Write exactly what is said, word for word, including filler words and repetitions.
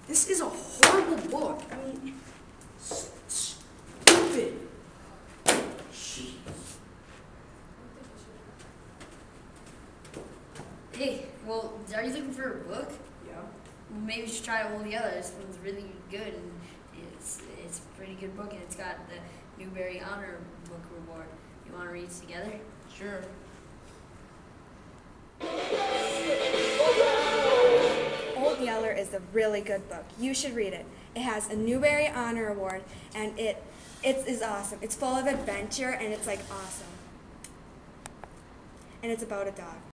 This is a horrible book. I mean, s- stupid. Jeez. Hey, well, are you looking for a book? Yeah. Well, maybe you should try all the others. This one's really good, and it's it's a pretty good book, and it's got the Newbery Honor Book Reward. You want to read it together? Sure. Old Yeller is a really good book. You should read it. It has a Newbery Honor Award, and it it is awesome. It's full of adventure, and it's like awesome. And it's about a dog.